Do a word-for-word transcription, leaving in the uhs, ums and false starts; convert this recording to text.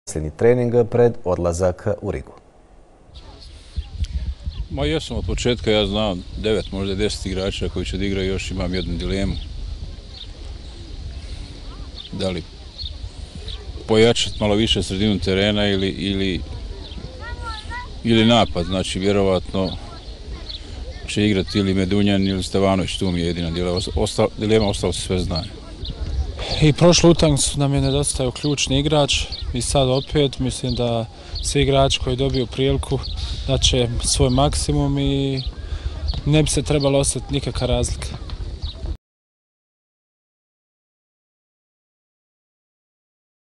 posljednji trening pred odlazak u Rigu. Ma jesam od početka, ja znam devet, možda deset igrača koji će da igraju, još imam jednu dilemu. Da li pojačati malo više sredinu terena ili, ili, ili napad, znači vjerovatno će igrati ili Medunjan ili Stevanović, tu mi je jedina dilema, ostalo, dilema, ostalo se sve znaju. I prošlu utakmicu nam je nedostajao ključni igrač i sad opet mislim da svi igrači koji dobiju priliku da će svoj maksimum i ne bi se trebalo ostati nikakva razlika.